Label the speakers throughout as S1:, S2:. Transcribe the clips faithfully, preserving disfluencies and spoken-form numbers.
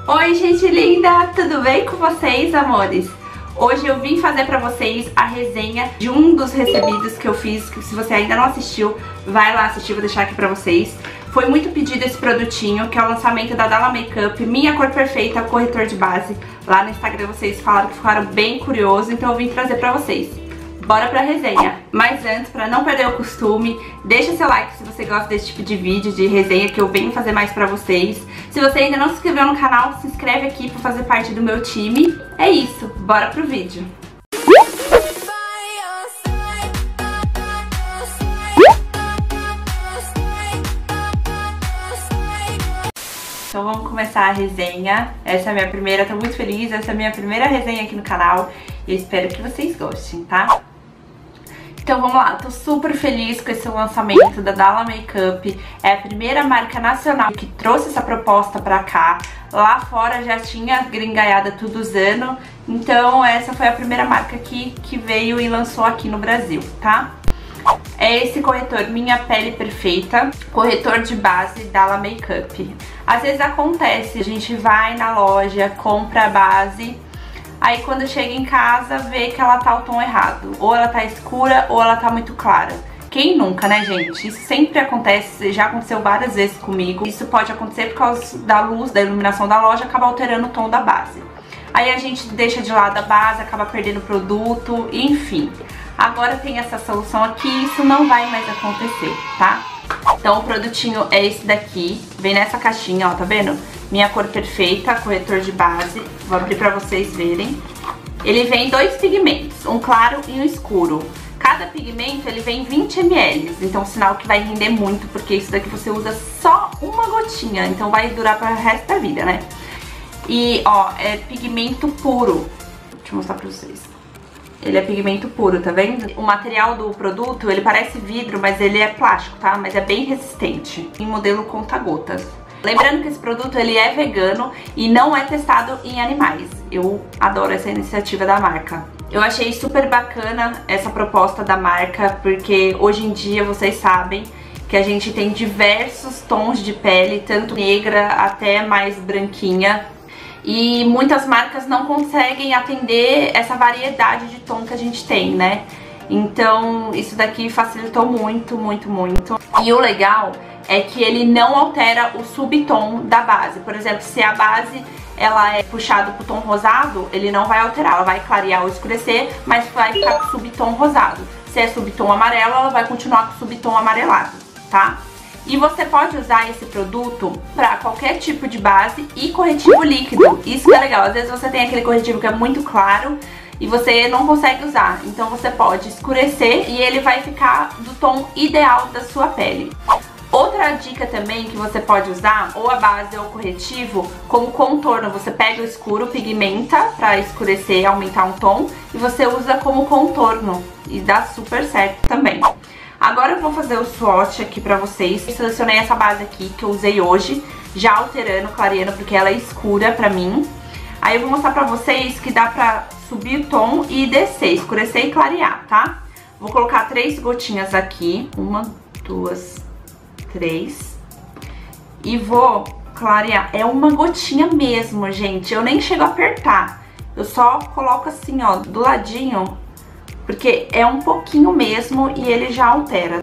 S1: Oi, gente linda! Tudo bem com vocês, amores? Hoje eu vim fazer pra vocês a resenha de um dos recebidos que eu fiz, que se você ainda não assistiu, vai lá assistir, vou deixar aqui pra vocês. Foi muito pedido esse produtinho, que é o lançamento da Dalla Makeup, Minha Cor Perfeita, corretor de base. Lá no Instagram vocês falaram que ficaram bem curiosos, então eu vim trazer pra vocês. Bora pra resenha. Mas antes, pra não perder o costume, deixa seu like se você gosta desse tipo de vídeo, de resenha que eu venho fazer mais pra vocês. Se você ainda não se inscreveu no canal, se inscreve aqui pra fazer parte do meu time. É isso, bora pro vídeo. Então vamos começar a resenha. Essa é a minha primeira, tô muito feliz, essa é a minha primeira resenha aqui no canal. E eu espero que vocês gostem, tá? Então vamos lá, tô super feliz com esse lançamento da Dalla Makeup. É a primeira marca nacional que trouxe essa proposta pra cá. Lá fora já tinha gringaiada tudo usando. Então essa foi a primeira marca que, que veio e lançou aqui no Brasil, tá? É esse corretor Minha Pele Perfeita, corretor de base Dalla Makeup. Às vezes acontece, a gente vai na loja, compra a base, aí quando chega em casa vê que ela tá o tom errado. Ou ela tá escura ou ela tá muito clara. Quem nunca, né, gente? Isso sempre acontece, já aconteceu várias vezes comigo. Isso pode acontecer por causa da luz, da iluminação da loja, acaba alterando o tom da base. Aí a gente deixa de lado a base, acaba perdendo o produto, enfim. Agora tem essa solução aqui, isso não vai mais acontecer, tá? Então o produtinho é esse daqui, vem nessa caixinha, ó, tá vendo? Minha Cor Perfeita, corretor de base, vou abrir pra vocês verem. Ele vem dois pigmentos, um claro e um escuro. Cada pigmento ele vem vinte mililitros, então sinal que vai render muito, porque isso daqui você usa só uma gotinha, então vai durar para o resto da vida, né? E ó, é pigmento puro, deixa eu mostrar pra vocês. Ele é pigmento puro, tá vendo? O material do produto, ele parece vidro, mas ele é plástico, tá? Mas é bem resistente, em modelo conta-gotas. Lembrando que esse produto, ele é vegano e não é testado em animais. Eu adoro essa iniciativa da marca. Eu achei super bacana essa proposta da marca, porque hoje em dia, vocês sabem que a gente tem diversos tons de pele, tanto negra até mais branquinha. E muitas marcas não conseguem atender essa variedade de tom que a gente tem, né? Então isso daqui facilitou muito, muito, muito. E o legal é que ele não altera o subtom da base. Por exemplo, se a base ela é puxada pro tom rosado, ele não vai alterar. Ela vai clarear ou escurecer, mas vai ficar com subtom rosado. Se é subtom amarelo, ela vai continuar com subtom amarelado, tá? E você pode usar esse produto pra qualquer tipo de base e corretivo líquido. Isso que é legal. Às vezes você tem aquele corretivo que é muito claro e você não consegue usar. Então você pode escurecer e ele vai ficar do tom ideal da sua pele. Outra dica também que você pode usar, ou a base ou o corretivo, como contorno. Você pega o escuro, pigmenta pra escurecer, aumentar um tom, e você usa como contorno. E dá super certo também. Agora eu vou fazer o swatch aqui pra vocês. Eu selecionei essa base aqui que eu usei hoje, já alterando, clareando, porque ela é escura pra mim. Aí eu vou mostrar pra vocês que dá pra subir o tom e descer, escurecer e clarear, tá? Vou colocar três gotinhas aqui, uma, duas, três. E vou clarear, é uma gotinha mesmo, gente, eu nem chego a apertar. Eu só coloco assim, ó, do ladinho, porque é um pouquinho mesmo e ele já altera.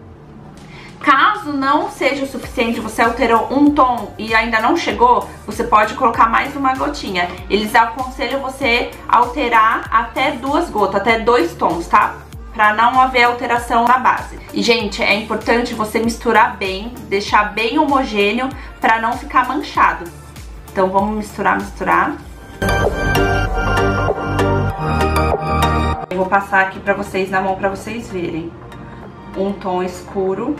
S1: Caso não seja o suficiente, você alterou um tom e ainda não chegou, você pode colocar mais uma gotinha. Eles aconselham você alterar até duas gotas, até dois tons, tá? Pra não haver alteração na base. E, gente, é importante você misturar bem, deixar bem homogêneo pra não ficar manchado. Então vamos misturar, misturar. Eu vou passar aqui pra vocês na mão pra vocês verem. Um tom escuro.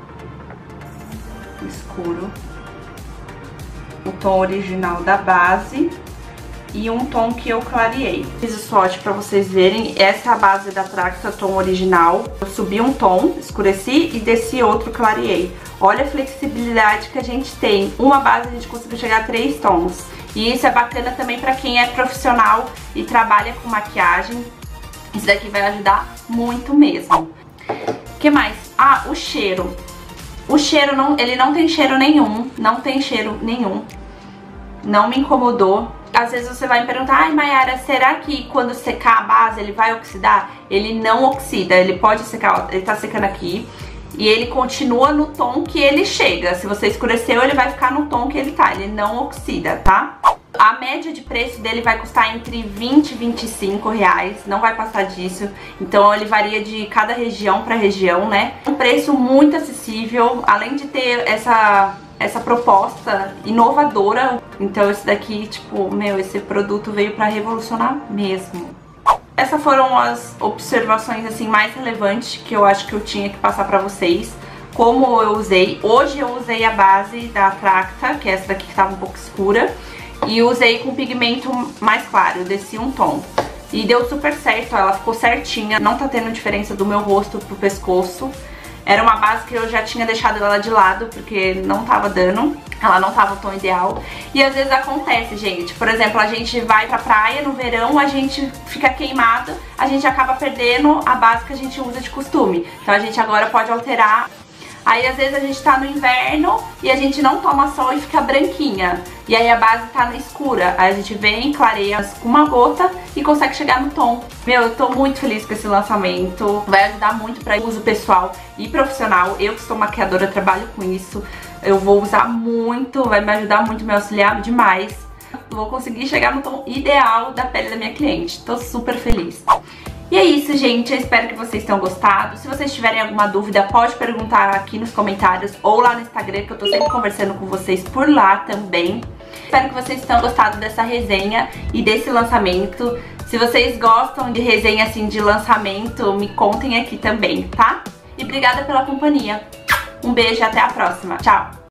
S1: Escuro. O tom original da base. E um tom que eu clareei. Fiz o swatch pra vocês verem. Essa é a base da Tracta, tom original. Eu subi um tom, escureci e desci outro, clareei. Olha a flexibilidade que a gente tem. Uma base a gente conseguiu chegar a três tons. E isso é bacana também pra quem é profissional e trabalha com maquiagem. Isso daqui vai ajudar muito mesmo. O que mais? Ah, o cheiro. O cheiro, não, ele não tem cheiro nenhum. Não tem cheiro nenhum. não me incomodou. Às vezes você vai me perguntar, ai Mayara, será que quando secar a base ele vai oxidar? Ele não oxida, ele pode secar, ele tá secando aqui e ele continua no tom que ele chega. Se você escureceu, ele vai ficar no tom que ele tá, ele não oxida, tá? A média de preço dele vai custar entre vinte e vinte e cinco reais, não vai passar disso. Então ele varia de cada região para região, né? Um preço muito acessível, além de ter essa, essa proposta inovadora. Então esse daqui, tipo, meu, esse produto veio para revolucionar mesmo. Essas foram as observações assim mais relevantes que eu acho que eu tinha que passar para vocês. Como eu usei, hoje eu usei a base da Tracta, que é essa daqui que estava um pouco escura. E usei com pigmento mais claro, eu desci um tom. E deu super certo, ela ficou certinha, não tá tendo diferença do meu rosto pro pescoço. Era uma base que eu já tinha deixado ela de lado, porque não tava dando, ela não tava o tom ideal. E às vezes acontece, gente, por exemplo, a gente vai pra praia no verão, a gente fica queimado, a gente acaba perdendo a base que a gente usa de costume. Então a gente agora pode alterar. Aí às vezes a gente tá no inverno e a gente não toma sol e fica branquinha. E aí a base tá na escura. Aí a gente vem, clareia com uma gota e consegue chegar no tom. Meu, eu tô muito feliz com esse lançamento. Vai ajudar muito pra uso pessoal e profissional. Eu que sou maquiadora, trabalho com isso. Eu vou usar muito, vai me ajudar muito, me auxiliar demais. Vou conseguir chegar no tom ideal da pele da minha cliente. Tô super feliz. E é isso, gente, eu espero que vocês tenham gostado. Se vocês tiverem alguma dúvida, pode perguntar aqui nos comentários ou lá no Instagram, que eu tô sempre conversando com vocês por lá também. Espero que vocês tenham gostado dessa resenha e desse lançamento. Se vocês gostam de resenha assim de lançamento, me contem aqui também, tá? E obrigada pela companhia. Um beijo e até a próxima. Tchau!